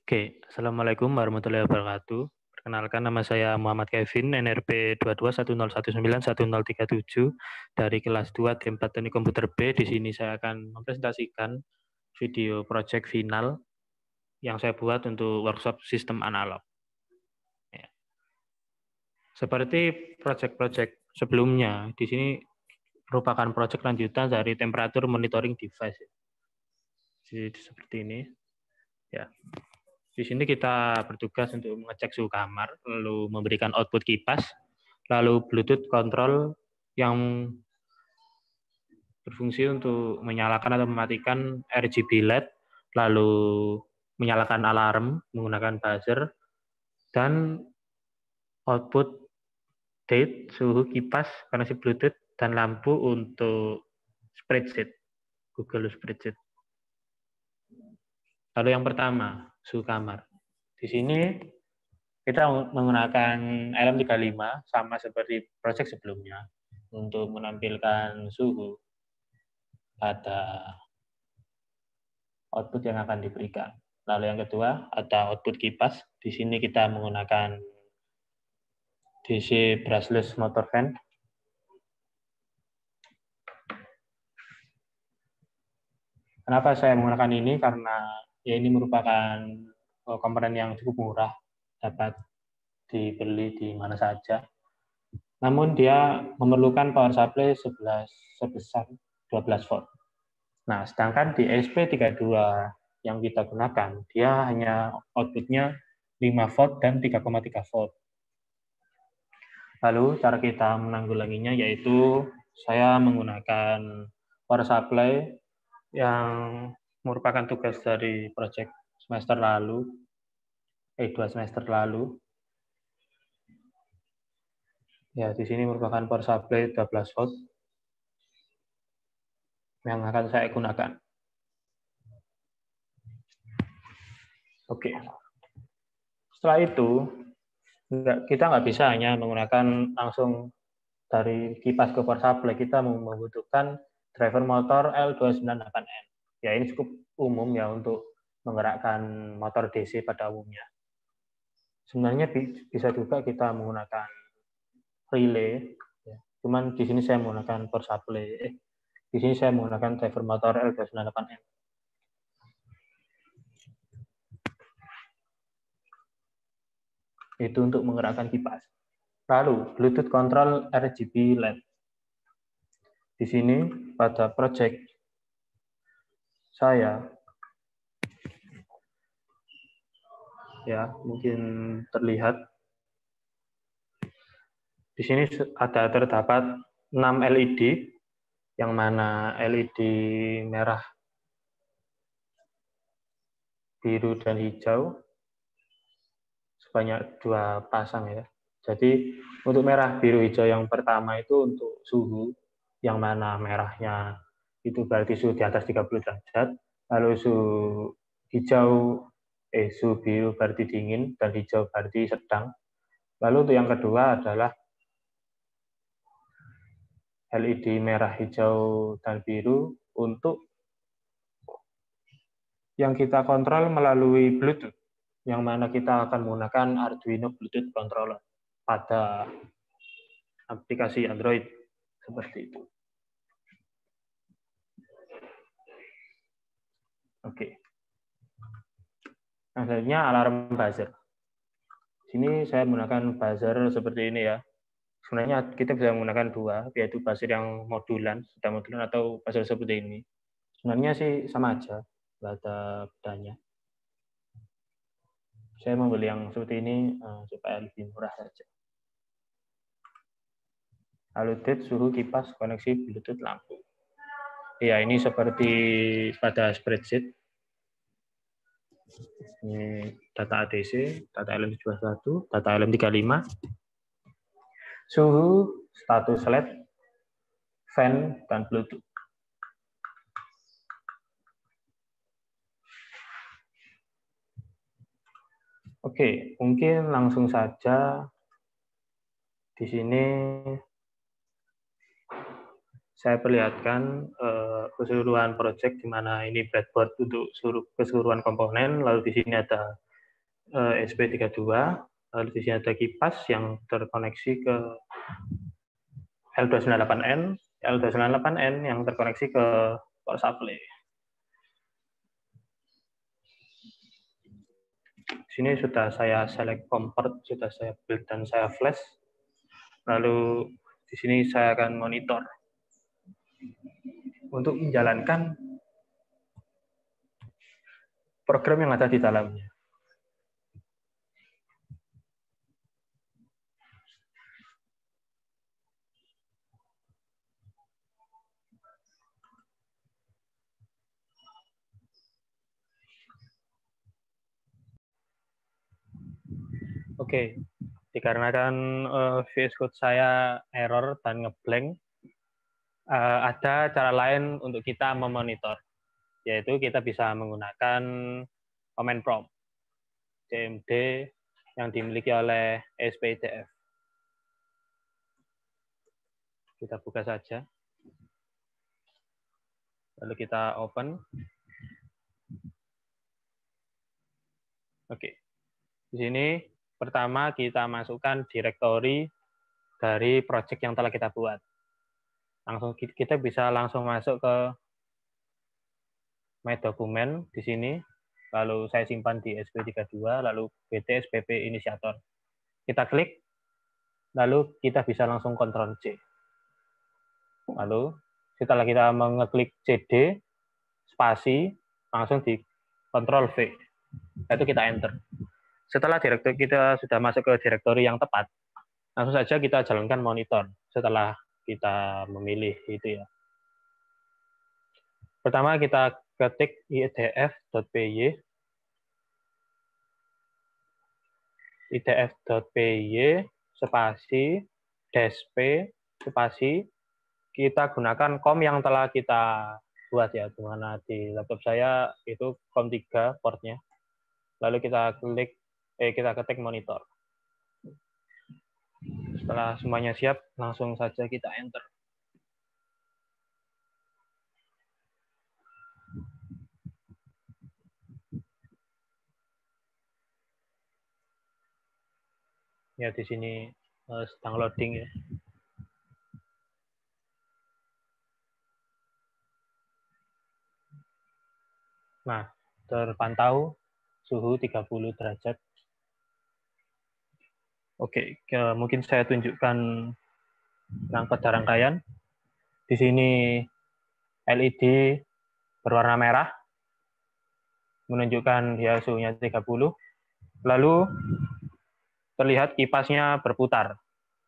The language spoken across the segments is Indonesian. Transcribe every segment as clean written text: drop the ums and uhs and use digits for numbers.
Oke, Assalamualaikum warahmatullahi wabarakatuh. Perkenalkan, nama saya Muhammad Kevin, NRP 2210191037 dari kelas 2 D4 Teknik Komputer B. Di sini saya akan mempresentasikan video project final yang saya buat untuk workshop sistem analog. Ya. Seperti project-project sebelumnya, di sini merupakan project lanjutan dari temperatur monitoring device. Jadi seperti ini. Ya. Di sini kita bertugas untuk mengecek suhu kamar, lalu memberikan output kipas, lalu Bluetooth control yang berfungsi untuk menyalakan atau mematikan RGB LED, lalu menyalakan alarm menggunakan buzzer, dan output date, suhu kipas, koneksi Bluetooth, dan lampu untuk spreadsheet, Google Spreadsheet. Lalu yang pertama, suhu kamar. Di sini kita menggunakan LM35 sama seperti project sebelumnya untuk menampilkan suhu pada output yang akan diberikan. Lalu yang kedua, ada output kipas. Di sini kita menggunakan DC brushless motor fan. Kenapa saya menggunakan ini? Karena ya ini merupakan komponen yang cukup murah, dapat dibeli di mana saja. Namun dia memerlukan power supply sebesar 12 volt. Nah, sedangkan di ESP32 yang kita gunakan, dia hanya outputnya 5 volt dan 3,3 volt. Lalu cara kita menanggulanginya yaitu saya menggunakan power supply yang merupakan tugas dari proyek semester lalu, 2 semester lalu. Ya, di sini merupakan power supply 12 volt yang akan saya gunakan. Oke. Setelah itu, kita nggak bisa hanya menggunakan langsung dari kipas ke power supply, kita membutuhkan driver motor L298N. Ya, ini cukup umum ya untuk menggerakkan motor DC pada umumnya. Sebenarnya bisa juga kita menggunakan relay, ya. Cuman di sini saya menggunakan power supply. Di sini saya menggunakan driver motor L298N. Itu untuk menggerakkan kipas. Lalu, Bluetooth control RGB LED. Di sini, pada project saya, ya mungkin terlihat, di sini terdapat 6 LED, yang mana LED merah, biru, dan hijau, sebanyak 2 pasang ya. Jadi untuk merah, biru, hijau yang pertama itu untuk suhu, yang mana merahnya itu berarti suhu di atas 30 derajat, lalu suhu biru berarti dingin, dan hijau berarti sedang. Lalu untuk yang kedua adalah LED merah, hijau, dan biru untuk yang kita kontrol melalui Bluetooth, yang mana kita akan menggunakan Arduino Bluetooth controller pada aplikasi Android seperti itu. Oke. Nah, selanjutnya alarm buzzer. Sini saya menggunakan buzzer seperti ini ya. Sebenarnya kita bisa menggunakan 2, yaitu buzzer yang modulan, atau buzzer seperti ini. Sebenarnya sih sama aja, nggak ada bedanya. Saya membeli yang seperti ini supaya lebih murah saja. Lalu date, suhu, kipas, koneksi Bluetooth, lampu. Ya, ini seperti pada spreadsheet. Ini data ADC, data LM21, data LM35. Suhu, status LED, fan, dan Bluetooth. Oke, mungkin langsung saja di sini saya perlihatkan keseluruhan project di mana ini breadboard untuk keseluruhan komponen, lalu di sini ada SP32, lalu di sini ada kipas yang terkoneksi ke L298N, L298N yang terkoneksi ke power supply. Di sini sudah saya select convert, sudah saya build dan saya flash. Lalu di sini saya akan monitor untuk menjalankan program yang ada di dalamnya. Oke, dikarenakan VS Code saya error dan ngeblank, ada cara lain untuk kita memonitor, yaitu kita bisa menggunakan command prompt CMD yang dimiliki oleh SPIDF. Kita buka saja, lalu kita open. Oke, di sini pertama kita masukkan direktori dari project yang telah kita buat. Langsung kita bisa langsung masuk ke My Document di sini, lalu saya simpan di SP32, lalu BT SPP inisiator. Kita klik, lalu kita bisa langsung Ctrl C. Lalu setelah kita mengeklik CD, spasi, langsung di Ctrl V. Itu kita enter. Setelah kita sudah masuk ke direktori yang tepat, langsung saja kita jalankan monitor setelah kita memilih itu ya. Pertama kita ketik idf.py, spasi -p spasi, kita gunakan COM yang telah kita buat ya, di mana di laptop saya itu COM3 portnya. Lalu kita ketik monitor. Setelah semuanya siap, langsung saja kita enter. Ya, di sini sedang loading ya. Nah, terpantau suhu 30 derajat. Oke, mungkin saya tunjukkan pada rangkaian. Di sini LED berwarna merah, menunjukkan dia suhunya 30. Lalu terlihat kipasnya berputar.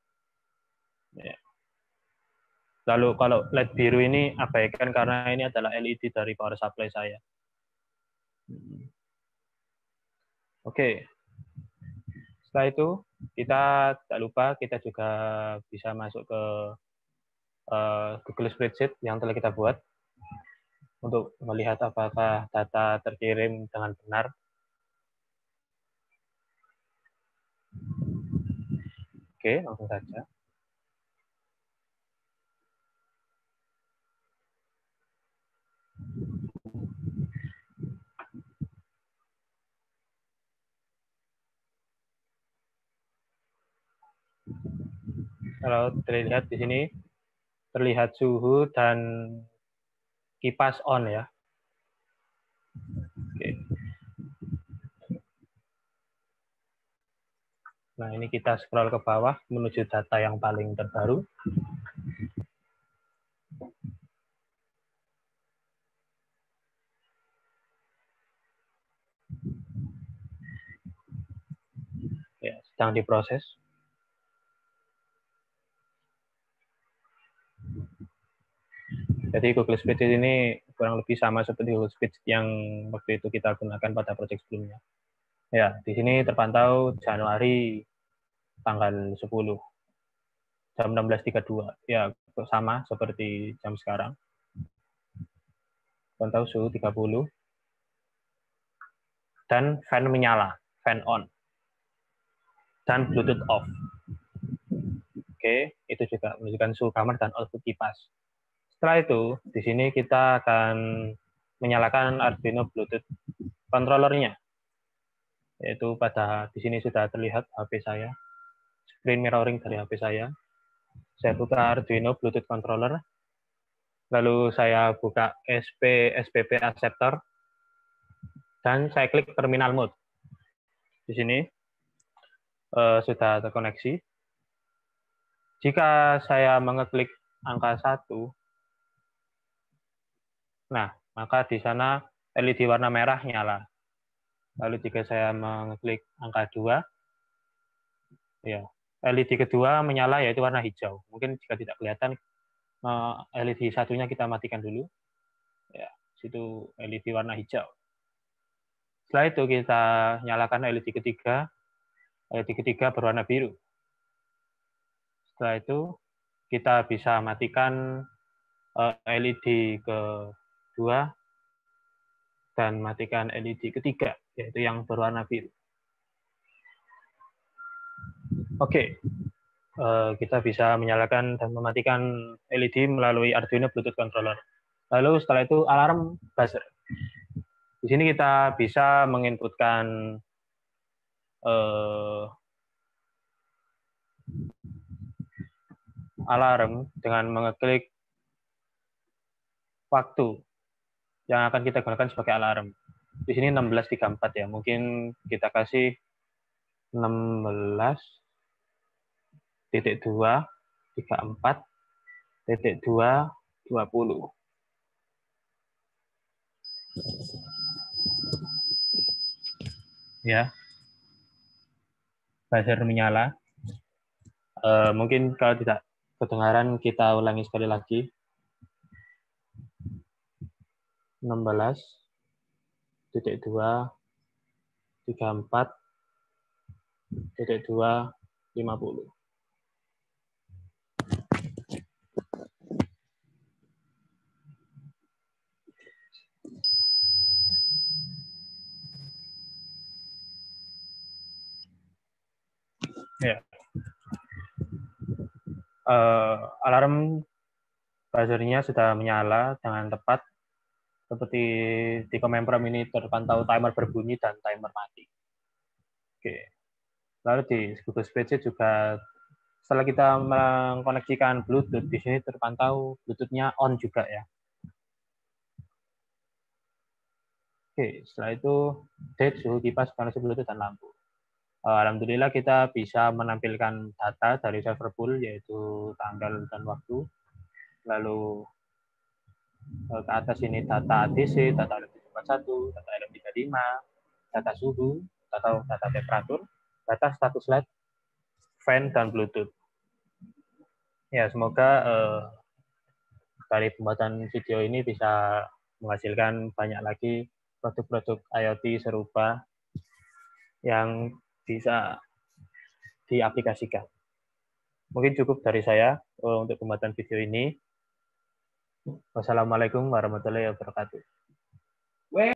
Lalu kalau LED biru ini abaikan karena ini adalah LED dari power supply saya. Oke. Setelah itu, kita tak lupa kita juga bisa masuk ke Google Spreadsheet yang telah kita buat untuk melihat apakah data terkirim dengan benar. Oke, langsung saja. Kalau terlihat di sini, terlihat suhu dan kipas on ya. Oke. Nah, ini kita scroll ke bawah menuju data yang paling terbaru. Ya, sedang diproses. Jadi Google Spreadsheet ini kurang lebih sama seperti Google Spreadsheet yang waktu itu kita gunakan pada proyek sebelumnya. Ya, di sini terpantau Januari tanggal 10, jam 16.32. Ya, sama seperti jam sekarang. Pantau suhu 30. Dan fan menyala, fan on. Dan Bluetooth off. Oke, itu juga menunjukkan suhu kamar dan output kipas. Setelah itu, di sini kita akan menyalakan Arduino Bluetooth controllernya. yaitu pada di sini sudah terlihat HP saya, screen mirroring dari HP saya. Saya buka Arduino Bluetooth controller, lalu saya buka SPP acceptor, dan saya klik terminal mode. Di sini sudah terkoneksi. Jika saya mengeklik angka 1, nah, maka di sana LED warna merah nyala. Lalu jika saya mengeklik angka 2, ya, LED kedua menyala yaitu warna hijau. Mungkin jika tidak kelihatan, LED satunya kita matikan dulu. Ya, situ LED warna hijau. Setelah itu kita nyalakan LED ketiga. LED ketiga berwarna biru. Setelah itu kita bisa matikan LED kedua dan matikan LED ketiga, yaitu yang berwarna biru. Oke, kita bisa menyalakan dan mematikan LED melalui Arduino Bluetooth controller. Lalu setelah itu alarm buzzer. Di sini kita bisa menginputkan alarm dengan mengeklik waktu yang akan kita gunakan sebagai alarm. Di sini 16.34 ya. Mungkin kita kasih 16.2.34.220. Ya. Buzzer menyala. Mungkin kalau tidak kedengaran kita ulangi sekali lagi. 16.2.34.250. Ya. Alarm buzzernya sudah menyala dengan tepat. Seperti di Command Prompt ini terpantau timer berbunyi dan timer mati. Oke. Lalu di Google Spreadsheet juga setelah kita mengkoneksikan Bluetooth, di sini terpantau Bluetooth-nya on juga ya. Oke, setelah itu date, suhu kipas, koneksi Bluetooth, dan lampu. Alhamdulillah kita bisa menampilkan data dari server pool, yaitu tanggal dan waktu. Lalu ke atas ini data ADC, data LM741, data LM35, data suhu, atau data temperatur, data status LED, fan, dan Bluetooth. Ya, semoga dari pembuatan video ini bisa menghasilkan banyak lagi produk-produk IoT serupa yang bisa diaplikasikan. Mungkin cukup dari saya untuk pembuatan video ini. Wassalamualaikum warahmatullahi wabarakatuh.